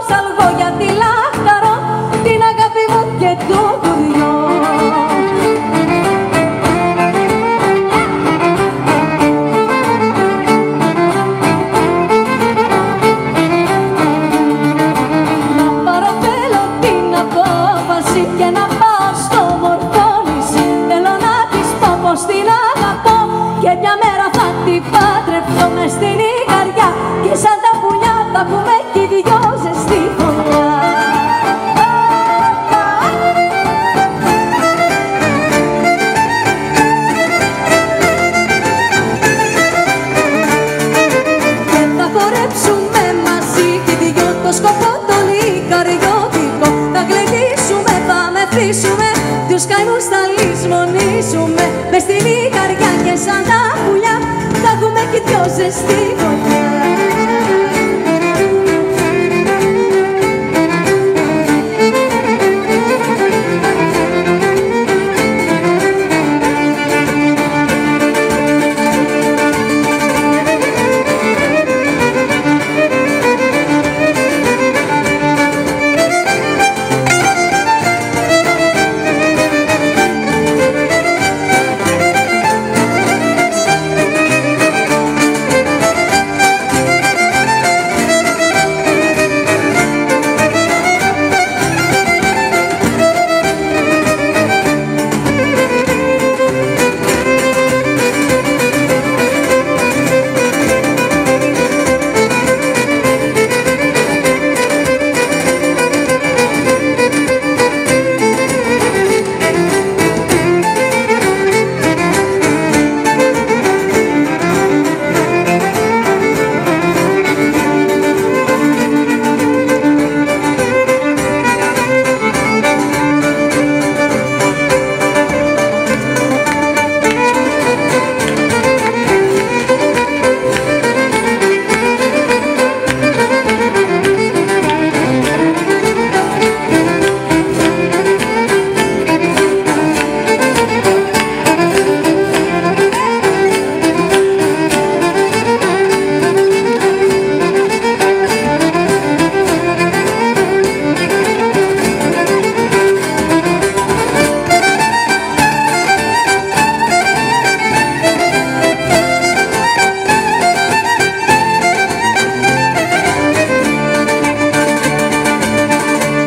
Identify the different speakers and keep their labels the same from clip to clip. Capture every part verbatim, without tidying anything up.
Speaker 1: ψαλγώ γιατί λαχταρώ την αγάπη μου και το κουριό. Να πάρω θέλω την απόφαση και να πάω στο Μορφώνηση. Θέλω να της πω πως την αγαπώ και μια μέρα θα την παντρευτώ μες στην Ικαριά και σαν τα πουλιά θα πούμε κι οι δυο ζεστή φωλιά. Και θα χορέψουμε μαζί κι οι δυο το σκοπό το λικαριώτικο. Θα γλεντήσουμε, θα μεθύσουμε, τους καημούς θα λησμονήσουμε μες στην Ικαριά και σαν τα πουλιά θα έχουμε κι οι δυο ζεστή φωλιά.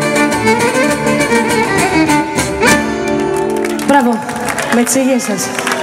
Speaker 2: Μπράβο, με τις υγείες σας.